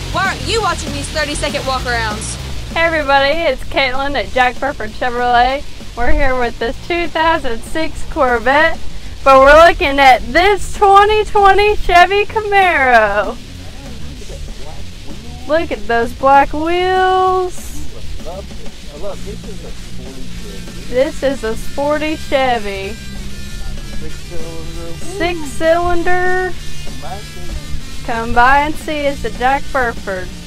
Why aren't you watching these 30-second walk-arounds? Hey everybody, it's Caitlin at Jack Burford Chevrolet. We're here with this 2006 Corvette, but we're looking at this 2020 Chevy Camaro. Look at those black wheels. This is a sporty Chevy. 6-cylinder. Come by and see us at Jack Burford.